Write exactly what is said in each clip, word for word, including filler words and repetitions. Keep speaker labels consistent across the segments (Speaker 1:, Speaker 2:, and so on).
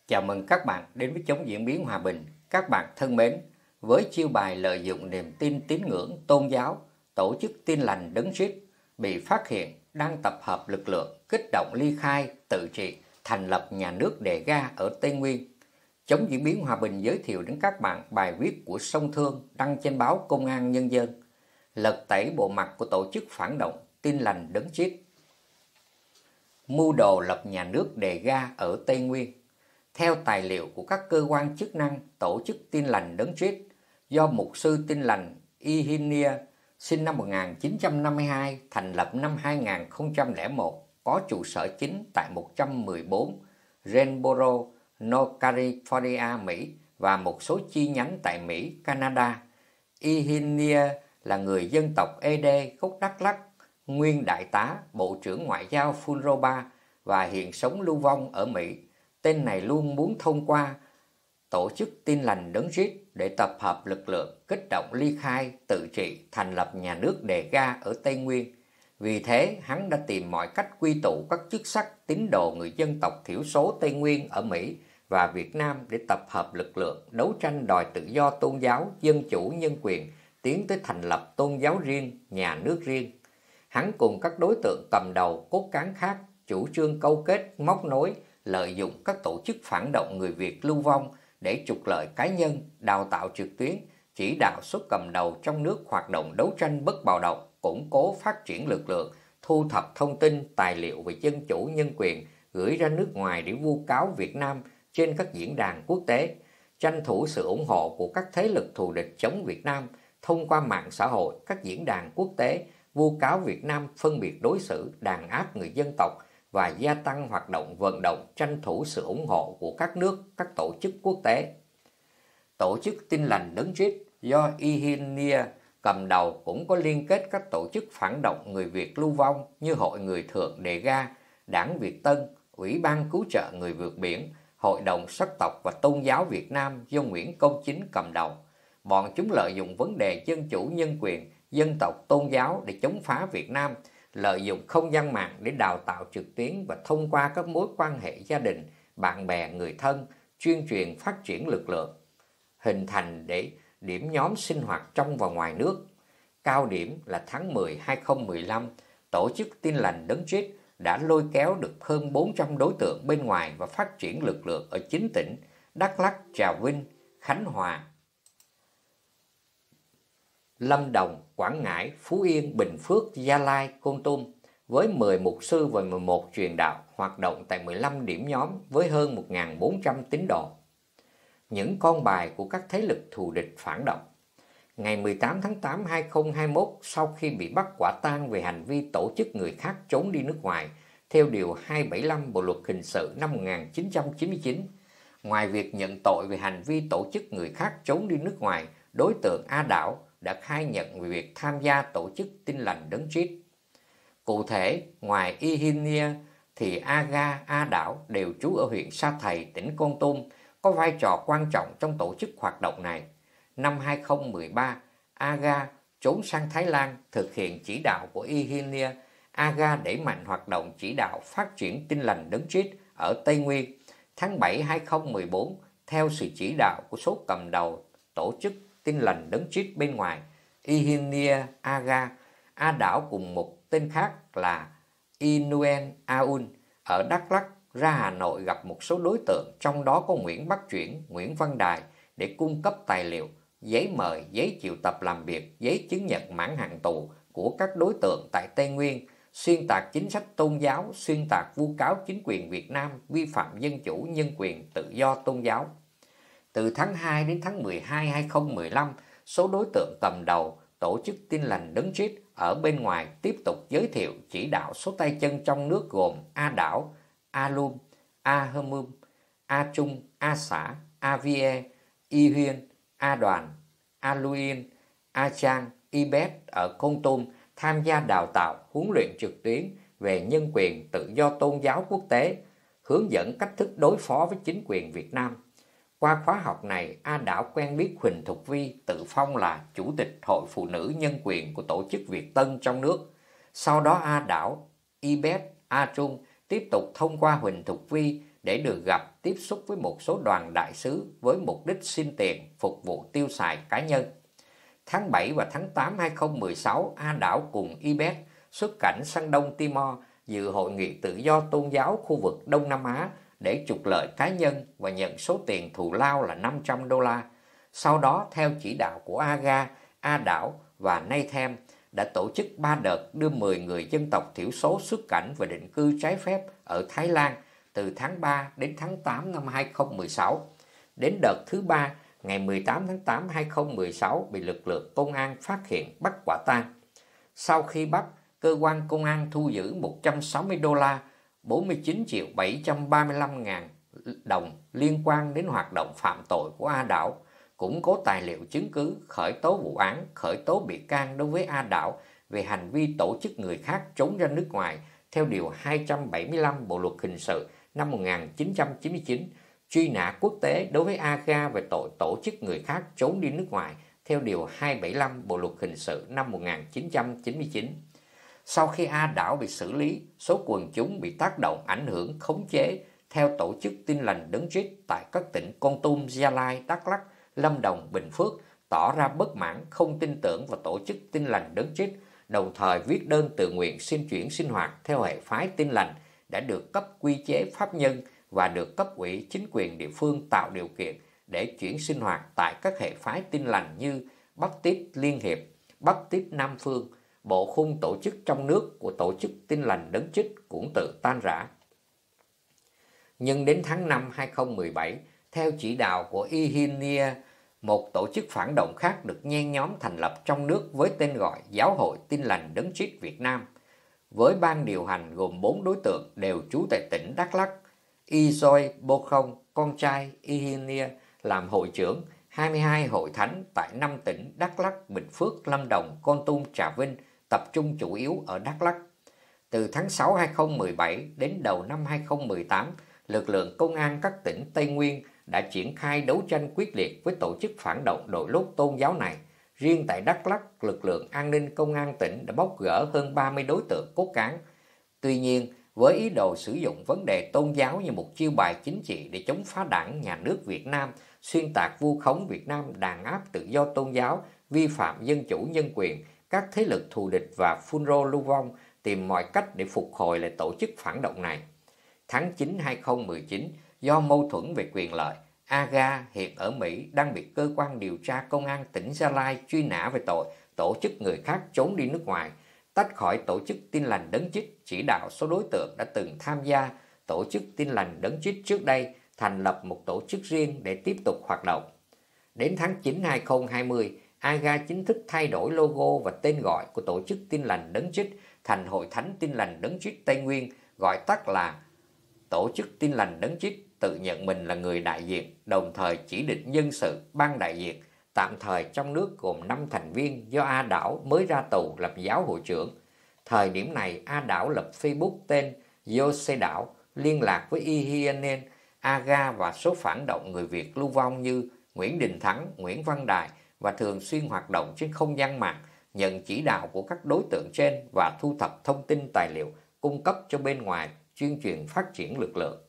Speaker 1: Chào mừng các bạn đến với Chống Diễn biến Hòa bình. Các bạn thân mến, với chiêu bài lợi dụng niềm tin tín ngưỡng tôn giáo, tổ chức Tin lành Đấng Christ bị phát hiện đang tập hợp lực lượng kích động ly khai, tự trị, thành lập nhà nước đề ga ở Tây Nguyên. Chống Diễn biến Hòa bình giới thiệu đến các bạn bài viết của Song Thương đăng trên báo Công an Nhân dân, lật tẩy bộ mặt của tổ chức phản động Tin lành Đấng Christ. Mưu đồ lập nhà nước đề ga ở Tây Nguyên. Theo tài liệu của các cơ quan chức năng, tổ chức Tin lành Đấng Christ do mục sư Tin lành Ihinia sinh năm một nghìn chín trăm năm mươi hai, thành lập năm hai nghìn không trăm lẻ một, có trụ sở chính tại một trăm mười bốn Renboro, North California, Mỹ và một số chi nhánh tại Mỹ, Canada. Ihinia là người dân tộc Ede gốc Đắk Lắk, nguyên đại tá, bộ trưởng ngoại giao Funroba và hiện sống lưu vong ở Mỹ. Tên này luôn muốn thông qua tổ chức Tin lành Đấng Christ để tập hợp lực lượng, kích động ly khai, tự trị, thành lập nhà nước đề ga ở Tây Nguyên. Vì thế, hắn đã tìm mọi cách quy tụ các chức sắc tín đồ người dân tộc thiểu số Tây Nguyên ở Mỹ và Việt Nam để tập hợp lực lượng, đấu tranh đòi tự do tôn giáo, dân chủ, nhân quyền, tiến tới thành lập tôn giáo riêng, nhà nước riêng. Hắn cùng các đối tượng cầm đầu, cốt cán khác chủ trương câu kết, móc nối, lợi dụng các tổ chức phản động người Việt lưu vong để trục lợi cá nhân, đào tạo trực tuyến, chỉ đạo xuất cầm đầu trong nước hoạt động đấu tranh bất bạo động, củng cố phát triển lực lượng, thu thập thông tin, tài liệu về dân chủ nhân quyền, gửi ra nước ngoài để vu cáo Việt Nam trên các diễn đàn quốc tế, tranh thủ sự ủng hộ của các thế lực thù địch chống Việt Nam thông qua mạng xã hội, các diễn đàn quốc tế, vu cáo Việt Nam phân biệt đối xử, đàn áp người dân tộc và gia tăng hoạt động vận động tranh thủ sự ủng hộ của các nước, các tổ chức quốc tế. Tổ chức Tin lành Đấng Christ do Ihinia cầm đầu cũng có liên kết các tổ chức phản động người Việt lưu vong như Hội Người Thượng đề ga, Đảng Việt Tân, Ủy ban Cứu trợ Người vượt biển, Hội đồng Sắc tộc và Tôn giáo Việt Nam do Nguyễn Công Chính cầm đầu. Bọn chúng lợi dụng vấn đề dân chủ nhân quyền, dân tộc tôn giáo để chống phá Việt Nam, lợi dụng không gian mạng để đào tạo trực tuyến và thông qua các mối quan hệ gia đình, bạn bè, người thân, tuyên truyền phát triển lực lượng, hình thành để điểm nhóm sinh hoạt trong và ngoài nước. Cao điểm là tháng mười năm hai nghìn không trăm mười lăm, tổ chức Tin lành Đấng Christ đã lôi kéo được hơn bốn trăm đối tượng bên ngoài và phát triển lực lượng ở chín tỉnh Đắk Lắk, Trà Vinh, Khánh Hòa, Lâm Đồng, Quảng Ngãi, Phú Yên, Bình Phước, Gia Lai, Kon Tum, với mười mục sư và mười một truyền đạo hoạt động tại mười lăm điểm nhóm với hơn một nghìn bốn trăm tín đồ. Những con bài của các thế lực thù địch phản động. Ngày mười tám tháng tám năm hai nghìn không trăm hai mươi mốt, sau khi bị bắt quả tang về hành vi tổ chức người khác trốn đi nước ngoài, theo Điều hai trăm bảy mươi lăm Bộ Luật Hình sự năm một nghìn chín trăm chín mươi chín, ngoài việc nhận tội về hành vi tổ chức người khác trốn đi nước ngoài, đối tượng A Đảo đã khai nhận về việc tham gia tổ chức Tin lành Đấng Christ. Cụ thể, ngoài Ihinia thì Aga, A Đảo đều trú ở huyện Sa Thầy, tỉnh Kon Tum, có vai trò quan trọng trong tổ chức hoạt động này. Năm hai nghìn không trăm mười ba, Aga trốn sang Thái Lan thực hiện chỉ đạo của Ihinia. Aga đẩy mạnh hoạt động chỉ đạo phát triển Tin lành Đấng Christ ở Tây Nguyên. Tháng bảy năm hai nghìn không trăm mười bốn, theo sự chỉ đạo của số cầm đầu tổ chức Tin lành Đấng Christ bên ngoài, Ihinia, Aga, A Đảo cùng một tên khác là Inuen Aun ở Đắk Lắk ra Hà Nội gặp một số đối tượng, trong đó có Nguyễn Bắc Chuyển, Nguyễn Văn Đài, để cung cấp tài liệu, giấy mời, giấy triệu tập làm việc, giấy chứng nhận mãn hạn tù của các đối tượng tại Tây Nguyên, xuyên tạc chính sách tôn giáo, xuyên tạc vu cáo chính quyền Việt Nam vi phạm dân chủ, nhân quyền, tự do tôn giáo. Từ tháng hai đến tháng mười hai năm hai nghìn không trăm mười lăm, số đối tượng cầm đầu tổ chức Tin lành Đấng Christ ở bên ngoài tiếp tục giới thiệu chỉ đạo số tay chân trong nước gồm A Đảo, A Lum, A Hơ-mum, A Trung, A Xã, A Vie, Y Huyên, A Đoàn, A Luyên, A Trang, Y Bét ở Kon Tum tham gia đào tạo, huấn luyện trực tuyến về nhân quyền, tự do tôn giáo quốc tế, hướng dẫn cách thức đối phó với chính quyền Việt Nam. Qua khóa học này, A Đảo quen biết Huỳnh Thục Vi, tự phong là Chủ tịch Hội Phụ nữ Nhân quyền của tổ chức Việt Tân trong nước. Sau đó A Đảo, Y Bét, A Trung tiếp tục thông qua Huỳnh Thục Vi để được gặp tiếp xúc với một số đoàn đại sứ với mục đích xin tiền phục vụ tiêu xài cá nhân. Tháng bảy và tháng tám năm hai nghìn không trăm mười sáu, A Đảo cùng i bét xuất cảnh sang Đông Timor dự hội nghị tự do tôn giáo khu vực Đông Nam Á để trục lợi cá nhân và nhận số tiền thù lao là năm trăm đô la. Sau đó, theo chỉ đạo của Aga, A Đảo và Nathan đã tổ chức ba đợt đưa mười người dân tộc thiểu số xuất cảnh và định cư trái phép ở Thái Lan từ tháng ba đến tháng tám năm hai nghìn không trăm mười sáu. Đến đợt thứ ba, ngày mười tám tháng tám năm hai nghìn không trăm mười sáu bị lực lượng công an phát hiện bắt quả tang. Sau khi bắt, cơ quan công an thu giữ một trăm sáu mươi đô la, bốn mươi chín triệu bảy trăm ba mươi lăm ngàn đồng liên quan đến hoạt động phạm tội của A Đảo, củng cố tài liệu chứng cứ, khởi tố vụ án, khởi tố bị can đối với A Đảo về hành vi tổ chức người khác trốn ra nước ngoài theo điều hai trăm bảy mươi lăm Bộ luật hình sự năm một nghìn chín trăm chín mươi chín, truy nã quốc tế đối với Aga về tội tổ chức người khác trốn đi nước ngoài theo điều hai trăm bảy mươi lăm Bộ luật hình sự năm một nghìn chín trăm chín mươi chín. Sau khi A Đảo bị xử lý, số quần chúng bị tác động ảnh hưởng khống chế theo tổ chức Tin lành Đấng Christ tại các tỉnh Kon Tum, Gia Lai, Đắk Lắk, Lâm Đồng, Bình Phước tỏ ra bất mãn, không tin tưởng vào tổ chức Tin lành Đấng Christ, đồng thời viết đơn tự nguyện xin chuyển sinh hoạt theo hệ phái Tin lành đã được cấp quy chế pháp nhân và được cấp ủy chính quyền địa phương tạo điều kiện để chuyển sinh hoạt tại các hệ phái Tin lành như Baptist Liên Hiệp, Baptist Nam Phương. Bộ khung tổ chức trong nước của tổ chức Tin lành Đấng Christ cũng tự tan rã. Nhưng đến tháng năm năm hai nghìn không trăm mười bảy, theo chỉ đạo của Ihinia, một tổ chức phản động khác được nhen nhóm thành lập trong nước với tên gọi Giáo hội Tin lành Đấng Christ Việt Nam, với ban điều hành gồm bốn đối tượng đều trú tại tỉnh Đắk Lắk. Ijoy Bokhong, con trai Ihinia, làm hội trưởng hai mươi hai hội thánh tại năm tỉnh Đắk Lắk, Bình Phước, Lâm Đồng, Kon Tum, Trà Vinh, tập trung chủ yếu ở Đắk Lắk. Từ tháng sáu năm hai nghìn không trăm mười bảy đến đầu năm hai nghìn không trăm mười tám, lực lượng công an các tỉnh Tây Nguyên đã triển khai đấu tranh quyết liệt với tổ chức phản động đội lốt tôn giáo này. Riêng tại Đắk Lắk, lực lượng an ninh công an tỉnh đã bóc gỡ hơn ba mươi đối tượng cốt cán. Tuy nhiên, với ý đồ sử dụng vấn đề tôn giáo như một chiêu bài chính trị để chống phá đảng, nhà nước Việt Nam, xuyên tạc vu khống Việt Nam đàn áp tự do tôn giáo, vi phạm dân chủ nhân quyền, các thế lực thù địch và phun rô lưu vong tìm mọi cách để phục hồi lại tổ chức phản động này. Tháng chín năm hai nghìn không trăm mười chín, do mâu thuẫn về quyền lợi, Aga hiện ở Mỹ đang bị cơ quan điều tra công an tỉnh Gia Lai truy nã về tội tổ chức người khác trốn đi nước ngoài, tách khỏi tổ chức Tin lành Đấng Christ, chỉ đạo số đối tượng đã từng tham gia tổ chức Tin lành Đấng Christ trước đây thành lập một tổ chức riêng để tiếp tục hoạt động. Đến tháng chín năm hai nghìn không trăm hai mươi, Aga chính thức thay đổi logo và tên gọi của tổ chức Tin lành Đấng Christ thành Hội Thánh Tin lành Đấng Christ Tây Nguyên, gọi tắt là Tổ chức Tin lành Đấng Christ, tự nhận mình là người đại diện, đồng thời chỉ định nhân sự ban đại diện tạm thời trong nước gồm năm thành viên do A Đảo mới ra tù làm giáo hội trưởng. Thời điểm này, A Đảo lập Facebook tên Jose Đảo, liên lạc với Ihinen, Aga và số phản động người Việt lưu vong như Nguyễn Đình Thắng, Nguyễn Văn Đài và thường xuyên hoạt động trên không gian mạng, nhận chỉ đạo của các đối tượng trên và thu thập thông tin tài liệu cung cấp cho bên ngoài tuyên truyền phát triển lực lượng.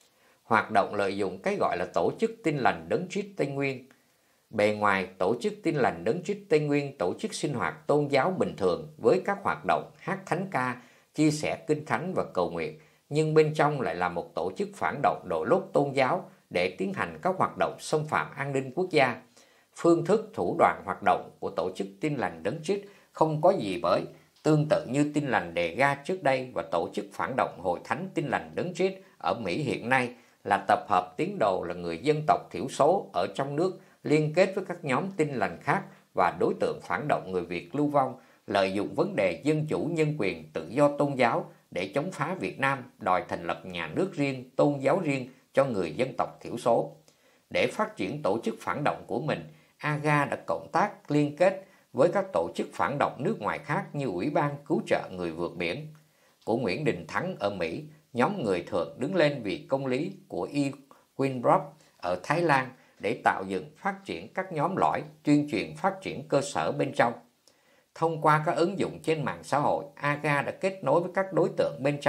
Speaker 1: Hoạt động lợi dụng cái gọi là tổ chức Tin lành Đấng Christ Tây Nguyên. Bề ngoài, tổ chức Tin lành Đấng Christ Tây Nguyên tổ chức sinh hoạt tôn giáo bình thường với các hoạt động hát thánh ca, chia sẻ kinh thánh và cầu nguyện, nhưng bên trong lại là một tổ chức phản động đội lốt tôn giáo để tiến hành các hoạt động xâm phạm an ninh quốc gia. Phương thức thủ đoạn hoạt động của tổ chức Tin lành Đấng Christ không có gì bởi, tương tự như Tin lành Đề Ga trước đây và tổ chức phản động Hội Thánh Tin lành Đấng Christ ở Mỹ hiện nay là tập hợp tín đồ là người dân tộc thiểu số ở trong nước liên kết với các nhóm tin lành khác và đối tượng phản động người Việt lưu vong, lợi dụng vấn đề dân chủ nhân quyền tự do tôn giáo để chống phá Việt Nam, đòi thành lập nhà nước riêng, tôn giáo riêng cho người dân tộc thiểu số. Để phát triển tổ chức phản động của mình, Aga đã cộng tác liên kết với các tổ chức phản động nước ngoài khác như Ủy ban Cứu trợ Người vượt biển của Nguyễn Đình Thắng ở Mỹ, nhóm người thường đứng lên vì công lý của E. Winbrop ở Thái Lan để tạo dựng phát triển các nhóm lõi, tuyên truyền phát triển cơ sở bên trong. Thông qua các ứng dụng trên mạng xã hội, Aga đã kết nối với các đối tượng bên trong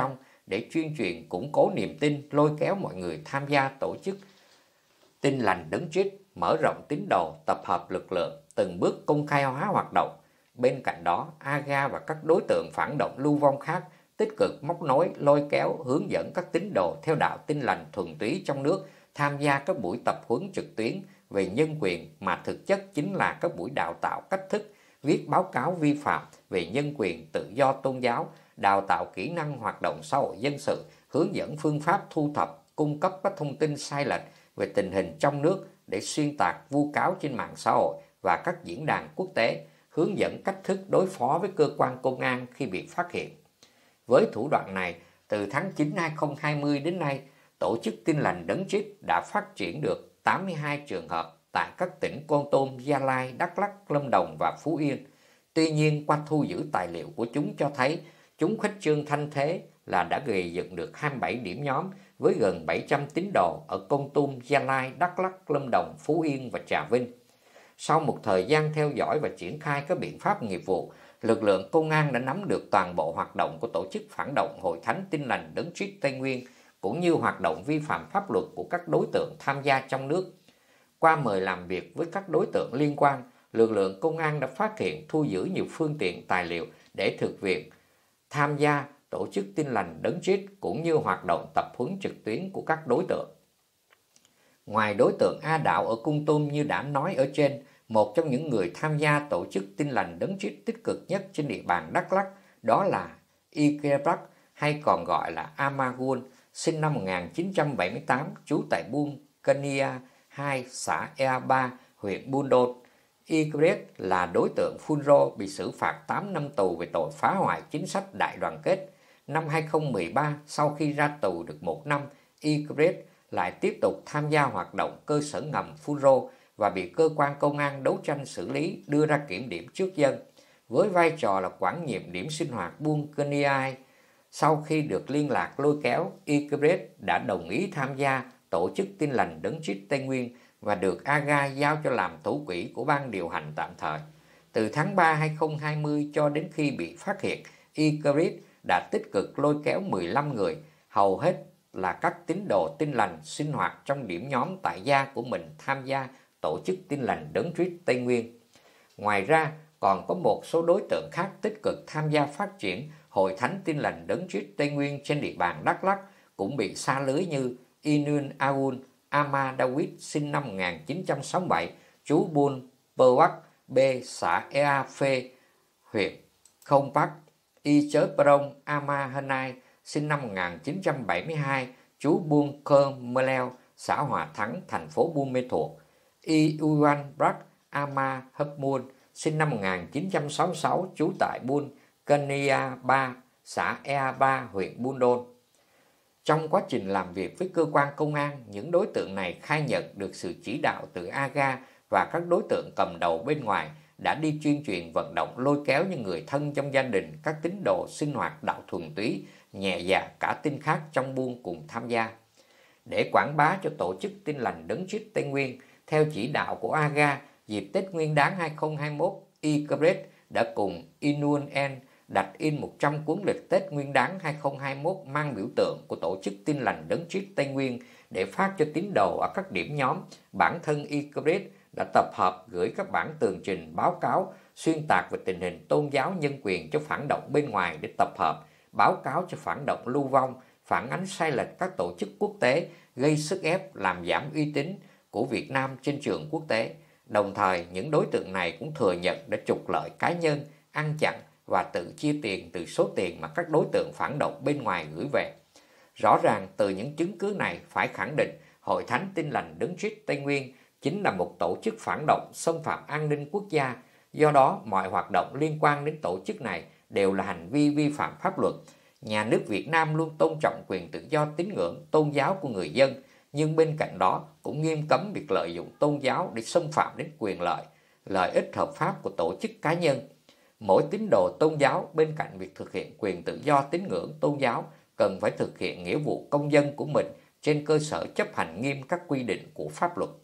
Speaker 1: để tuyên truyền củng cố niềm tin, lôi kéo mọi người tham gia tổ chức Tin Lành Đấng Christ, mở rộng tín đồ, tập hợp lực lượng, từng bước công khai hóa hoạt động. Bên cạnh đó, A-ga và các đối tượng phản động lưu vong khác tích cực móc nối, lôi kéo, hướng dẫn các tín đồ theo đạo Tin Lành thuần túy trong nước tham gia các buổi tập huấn trực tuyến về nhân quyền, mà thực chất chính là các buổi đào tạo cách thức viết báo cáo vi phạm về nhân quyền, tự do tôn giáo, đào tạo kỹ năng hoạt động xã hội dân sự, hướng dẫn phương pháp thu thập, cung cấp các thông tin sai lệch về tình hình trong nước để xuyên tạc, vu cáo trên mạng xã hội và các diễn đàn quốc tế, hướng dẫn cách thức đối phó với cơ quan công an khi bị phát hiện. Với thủ đoạn này, từ tháng chín năm hai nghìn không trăm hai mươi đến nay, tổ chức Tin Lành Đấng Christ đã phát triển được tám mươi hai trường hợp tại các tỉnh Kon Tum, Gia Lai, Đắk Lắk, Lâm Đồng và Phú Yên. Tuy nhiên, qua thu giữ tài liệu của chúng cho thấy, chúng khuếch trương thanh thế là đã gây dựng được hai mươi bảy điểm nhóm với gần bảy trăm tín đồ ở Kon Tum, Gia Lai, Đắk Lắk, Lâm Đồng, Phú Yên và Trà Vinh. Sau một thời gian theo dõi và triển khai các biện pháp nghiệp vụ, lực lượng công an đã nắm được toàn bộ hoạt động của tổ chức phản động Hội Thánh Tin Lành Đấng Christ Tây Nguyên, cũng như hoạt động vi phạm pháp luật của các đối tượng tham gia trong nước. Qua mời làm việc với các đối tượng liên quan, lực lượng công an đã phát hiện, thu giữ nhiều phương tiện tài liệu để thực hiện tham gia tổ chức Tin Lành Đấng Christ, cũng như hoạt động tập huấn trực tuyến của các đối tượng. Ngoài đối tượng A Đạo ở Kon Tum như đã nói ở trên, một trong những người tham gia tổ chức Tin Lành Đấng Christ tích cực nhất trên địa bàn Đắk Lắk đó là Ikebrak, hay còn gọi là Amagun, sinh năm một nghìn chín trăm bảy mươi tám, trú tại buôn Kania hai, xã Ea Ba, huyện Buôn Đôn. Ikebrak là đối tượng phun rô bị xử phạt tám năm tù về tội phá hoại chính sách đại đoàn kết. Năm hai nghìn không trăm mười ba, sau khi ra tù được một năm, Ikebrak lại tiếp tục tham gia hoạt động cơ sở ngầm phun rô và bị cơ quan công an đấu tranh xử lý, đưa ra kiểm điểm trước dân. Với vai trò là quản nhiệm điểm sinh hoạt buôn Kenia, sau khi được liên lạc lôi kéo, Ikebrak đã đồng ý tham gia tổ chức Tin Lành Đấng Christ Tây Nguyên và được A-ga giao cho làm thủ quỹ của ban điều hành tạm thời. Từ tháng ba năm hai nghìn không trăm hai mươi cho đến khi bị phát hiện, Ikebrak đã tích cực lôi kéo mười lăm người, hầu hết là các tín đồ Tin Lành sinh hoạt trong điểm nhóm tại gia của mình tham gia tổ chức Tin Lành Đấng Christ Tây Nguyên. Ngoài ra, còn có một số đối tượng khác tích cực tham gia phát triển Hội Thánh Tin Lành Đấng Christ Tây Nguyên trên địa bàn Đắk Lắk cũng bị sa lưới, như Inun Aun Ama Dawit, sinh năm một nghìn chín trăm sáu mươi bảy, trú buôn Purwak B, xã Ea Phê, huyện Không Bắc. Y Chớ Prong Ama Hanai, sinh năm một nghìn chín trăm bảy mươi hai, trú buôn Khơm Mơ Leo, xã Hòa Thắng, thành phố Buôn Mê Thuột. Y Uwan Brak Ama Hấp Muôn, sinh năm một nghìn chín trăm sáu mươi sáu, trú tại buôn Kania ba, xã Ea Ba, huyện Buôn Đôn. Trong quá trình làm việc với cơ quan công an, những đối tượng này khai nhận được sự chỉ đạo từ A-ga và các đối tượng cầm đầu bên ngoài đã đi tuyên truyền vận động lôi kéo những người thân trong gia đình, các tín đồ sinh hoạt đạo thuần túy, nhẹ dạ cả tin khác trong buôn cùng tham gia. Để quảng bá cho tổ chức Tin Lành Đấng Christ Tây Nguyên, theo chỉ đạo của A-ga, dịp Tết Nguyên đán hai nghìn không trăm hai mươi mốt, Ikebrak đã cùng Inun En đặt in một trăm cuốn lịch Tết Nguyên đán hai nghìn không trăm hai mươi mốt mang biểu tượng của tổ chức Tin Lành Đấng Christ Tây Nguyên để phát cho tín đồ ở các điểm nhóm. Bản thân Ikebrak đã tập hợp gửi các bản tường trình, báo cáo xuyên tạc về tình hình tôn giáo, nhân quyền cho phản động bên ngoài để tập hợp, báo cáo cho phản động lưu vong, phản ánh sai lệch các tổ chức quốc tế, gây sức ép làm giảm uy tín của Việt Nam trên trường quốc tế. Đồng thời, những đối tượng này cũng thừa nhận đã trục lợi cá nhân, ăn chặn và tự chia tiền từ số tiền mà các đối tượng phản động bên ngoài gửi về. Rõ ràng từ những chứng cứ này phải khẳng định Hội Thánh Tin Lành Đấng Christ Tây Nguyên chính là một tổ chức phản động xâm phạm an ninh quốc gia. Do đó, mọi hoạt động liên quan đến tổ chức này đều là hành vi vi phạm pháp luật. Nhà nước Việt Nam luôn tôn trọng quyền tự do tín ngưỡng, tôn giáo của người dân, nhưng bên cạnh đó cũng nghiêm cấm việc lợi dụng tôn giáo để xâm phạm đến quyền lợi, lợi ích hợp pháp của tổ chức cá nhân. Mỗi tín đồ tôn giáo bên cạnh việc thực hiện quyền tự do tín ngưỡng tôn giáo cần phải thực hiện nghĩa vụ công dân của mình trên cơ sở chấp hành nghiêm các quy định của pháp luật.